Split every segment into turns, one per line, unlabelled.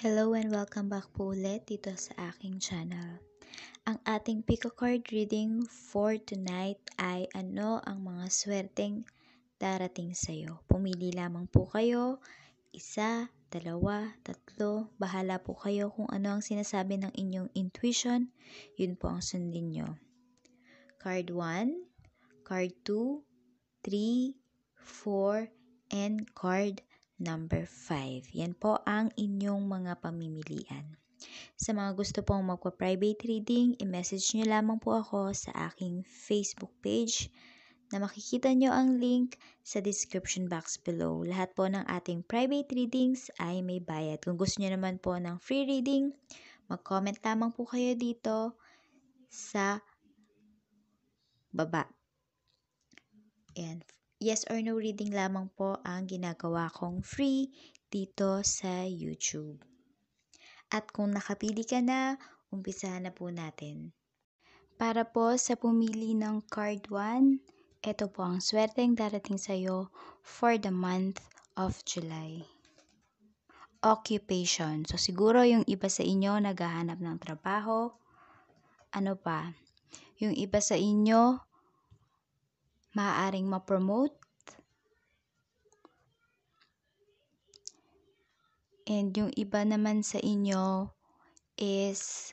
Hello and welcome back po ulit dito sa aking channel. Ang ating pick a card reading for tonight ay ano ang mga swerteng darating sa'yo. Pumili lamang po kayo, 1, 2, 3, bahala po kayo kung ano ang sinasabi ng inyong intuition, yun po ang sundin nyo. Card 1, card 2, 3, 4, and card number 5. Yan po ang inyong mga pamimilian. Sa mga gusto pong magpa-private reading, i-message nyo lamang po ako sa aking Facebook page na makikita nyo ang link sa description box below. Lahat po ng ating private readings ay may bayad. Kung gusto nyo naman po ng free reading, mag-comment lamang po kayo dito sa baba. And yes or no reading lamang po ang ginagawa kong free dito sa YouTube. At kung nakapili ka na, umpisahan na po natin. Para po sa pumili ng card 1, ito po ang swerteng darating sa'yo for the month of July. Occupation. So siguro yung iba sa inyo naghahanap ng trabaho. Ano pa? Yung iba sa inyo maaaring ma-promote. And yung iba naman sa inyo is,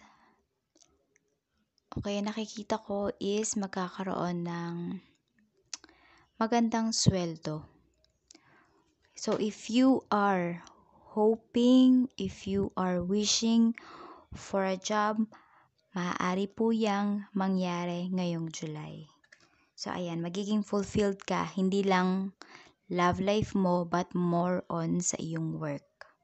okay, nakikita ko is magkakaroon ng magandang sweldo. So if you are hoping, if you are wishing for a job, maaari po yang mangyari ngayong July. So ayan, magiging fulfilled ka, hindi lang love life mo, but more on sa iyong work.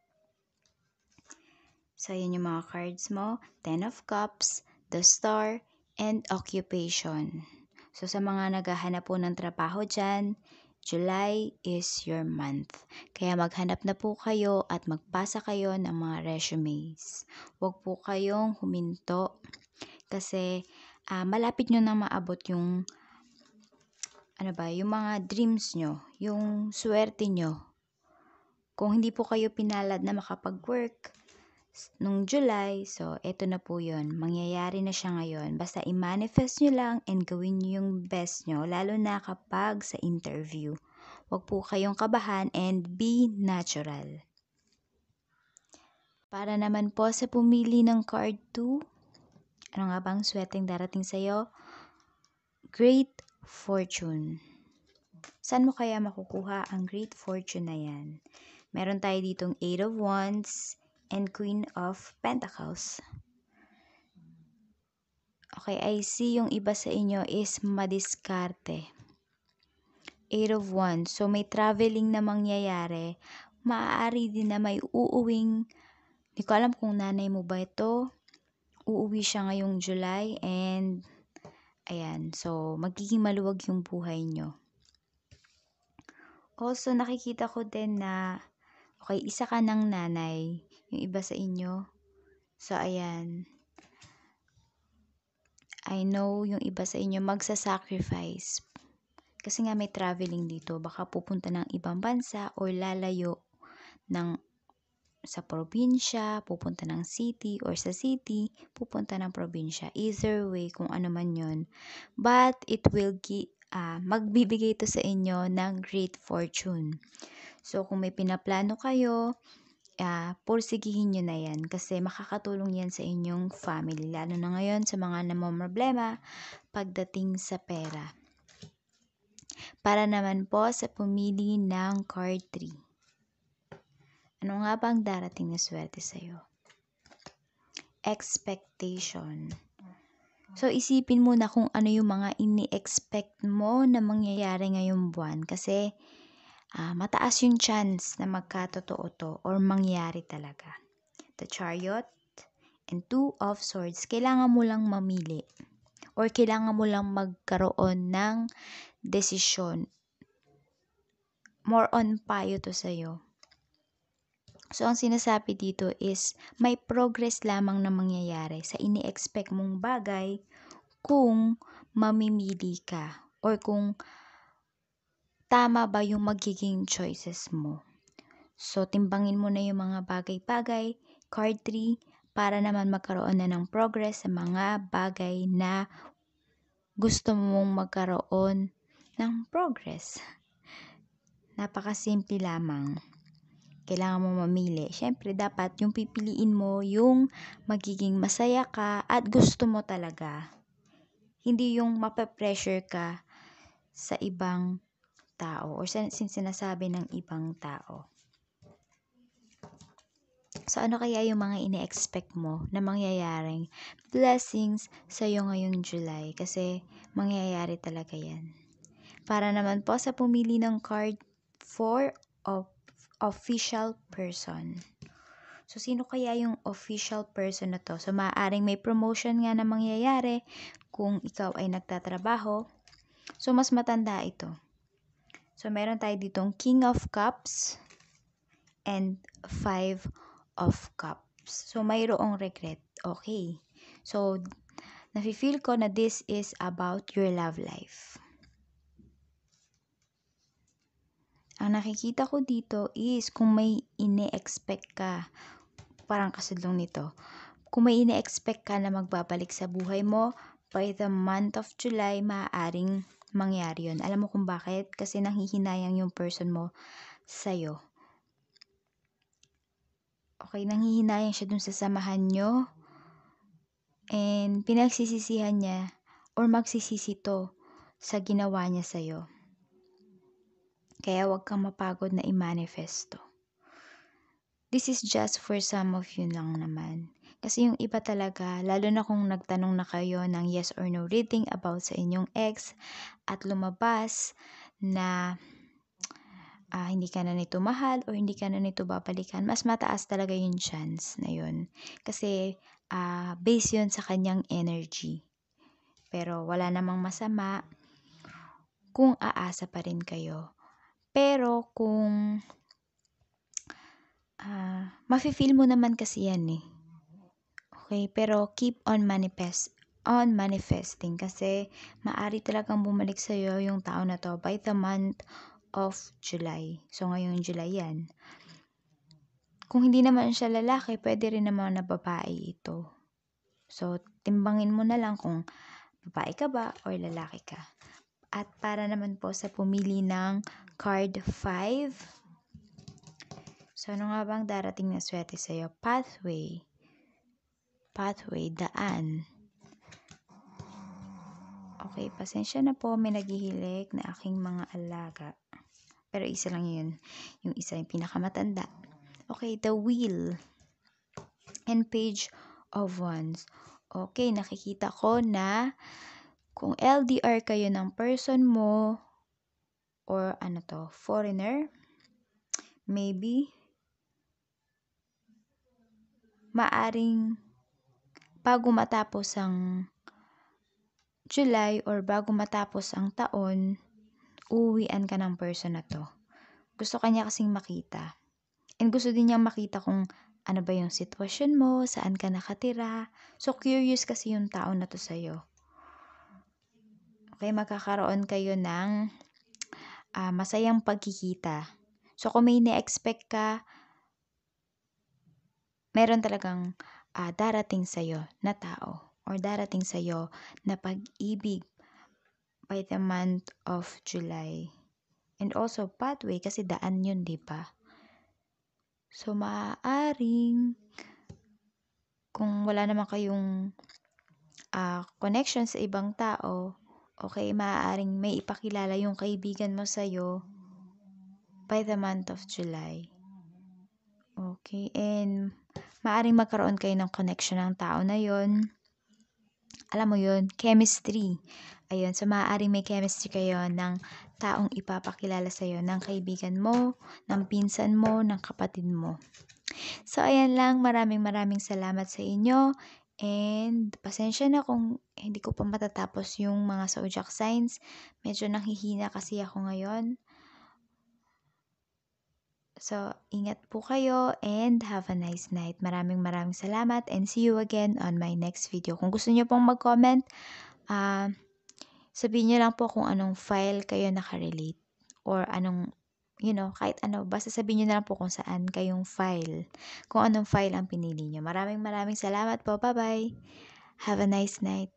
So, yun yung mga cards mo. 10 of Cups, the Star, and Occupation. So, sa mga naghahanap po ng trabaho dyan, July is your month. Kaya maghanap na po kayo at magpasa kayo ng mga resumes. Huwag po kayong huminto kasi malapit nyo na maabot yung yung mga dreams nyo, yung swerte nyo. Kung hindi po kayo pinalad na makapag-work nung July, so eto na po yun. Mangyayari na siya ngayon. Basta i-manifest nyo lang and gawin nyo yung best nyo, lalo na kapag sa interview. Huwag po kayong kabahan and be natural. Para naman po sa pumili ng card 2, ano nga bang swerteng darating sa'yo? Great Fortune. Saan mo kaya makukuha ang Great Fortune na yan? Meron tayo ditong 8 of Wands and Queen of Pentacles. Okay, I see yung iba sa inyo is madiskarte. 8 of Wands. So, may traveling na mangyayari. Maaari din na may uuwing, di ko alam kung nanay mo ba ito. Uuwi siya ngayong July and ayan. So, magiging maluwag yung buhay nyo. Also, nakikita ko din na okay, isa ka ng nanay. Yung iba sa inyo. So, ayan. I know yung iba sa inyo magsa-sacrifice. Kasi nga may traveling dito. Baka pupunta ng ibang bansa or lalayo sa probinsya, pupunta ng city, or sa city, pupunta ng probinsya. Either way, kung ano man yun. But, it will magbibigay to sa inyo ng great fortune. So, kung may pinaplano kayo, pursigihin nyo na yan kasi makakatulong yan sa inyong family, lalo na ngayon sa mga namomroblema pagdating sa pera. Para naman po sa pumili ng card 3. Ano nga bang darating na swerte sa'yo? Expectation. So, isipin mo na kung ano yung mga ini-expect mo na mangyayari ngayong buwan kasi mataas yung chance na magkatotoo to or mangyari talaga. The Chariot and 2 of Swords. Kailangan mo lang mamili or kailangan mo lang magkaroon ng desisyon. More on payo to sa'yo. So, ang sinasabi dito is may progress lamang na mangyayari sa ini-expect mong bagay kung mamimili ka or kung tama ba yung magiging choices mo. So, timbangin mo na yung mga bagay-bagay, card 3, para naman magkaroon na ng progress sa mga bagay na gusto mong magkaroon ng progress. Napakasimple lamang. Kailangan mo mamili. Siyempre, dapat yung pipiliin mo yung magiging masaya ka at gusto mo talaga. Hindi yung mape-pressure ka sa ibang tao or sinasabi ng ibang tao. So, ano kaya yung mga ine-expect mo na mangyayaring blessings sa'yo ngayong July? Kasi mangyayari talaga yan. Para naman po sa pumili ng card for official person. So, sino kaya yung official person na to? So, maaaring may promotion nga na mangyayari kung ikaw ay nagtatrabaho. So, mas matanda ito. So, meron tayo ditong King of Cups and 5 of Cups. So, mayroong regret. Okay. So, nafe-feel ko na this is about your love life. Ang nakikita ko dito is kung may ine-expect ka, parang kasadlong nito, kung may ine-expect ka na magbabalik sa buhay mo, by the month of July, maaaring mangyari yun. Alam mo kung bakit? Kasi nanghihinayang yung person mo sa'yo. Okay, nanghihinayang siya dun sa samahan nyo. And pinagsisisihan niya or magsisisi to sa ginawa niya sa'yo. Kaya huwag kang mapagod na i-manifesto. This is just for some of you lang naman. Kasi yung iba talaga, lalo na kung nagtanong na kayo ng yes or no reading about sa inyong ex at lumabas na hindi ka na nito mahal or hindi ka na nito babalikan, mas mataas talaga yung chance na yun. Kasi based yun sa kanyang energy. Pero wala namang masama kung aasa pa rin kayo. Pero kung mafe-feel mo naman kasi yan eh. Okay, pero keep on manifesting kasi maari talagang bumalik sa iyo yung tao na to by the month of July. So ngayong July yan. Kung hindi naman siya lalaki, pwede rin naman na babae ito. So timbangin mo na lang kung babae ka ba or lalaki ka. At para naman po sa pumili ng card 5, so ano nga bang darating na swerte sa'yo? Pathway, daan. Okay, pasensya na po, may naghihilik na aking mga alaga. Pero isa lang yun. Yung isa yung pinakamatanda. Okay, the wheel. And page of wands. Okay, nakikita ko na kung LDR kayo ng person mo or foreigner, maybe maaring bago matapos ang July or bago matapos ang taon, uuwian ka ng person na to. Gusto kanya kasing makita. And gusto din niyang makita kung ano ba yung sitwasyon mo, saan ka nakatira. So, curious kasi yung tao na to sa'yo. Okay, magkakaroon kayo ng masayang pagkikita. So, kung may na-expect ka, meron talagang darating sa'yo na tao or darating sa'yo na pag-ibig by the month of July. And also, pathway kasi daan yun, di ba? So, maaaring kung wala naman kayong connection sa ibang tao, okay, maaaring may ipakilala yung kaibigan mo sa'yo by the month of July. Okay, and maaaring magkaroon kayo ng connection ng tao na yon. Alam mo yun, chemistry. Ayun, so maaaring may chemistry kayo ng taong ipapakilala sa'yo, ng kaibigan mo, ng pinsan mo, ng kapatid mo. So, ayan lang. Maraming salamat sa inyo. And pasensya na kung hindi ko pa matatapos yung mga zodiac signs. Medyo nanghihina kasi ako ngayon. So, ingat po kayo and have a nice night. Maraming salamat and see you again on my next video. Kung gusto niyo pong mag-comment, sabihin niyo lang po kung anong file kayo nakarelate or anong kahit ano, basta sabihin niyo na lang po kung saan kayong file, kung anong file ang pinili niyo. Maraming salamat po. Bye-bye. Have a nice night.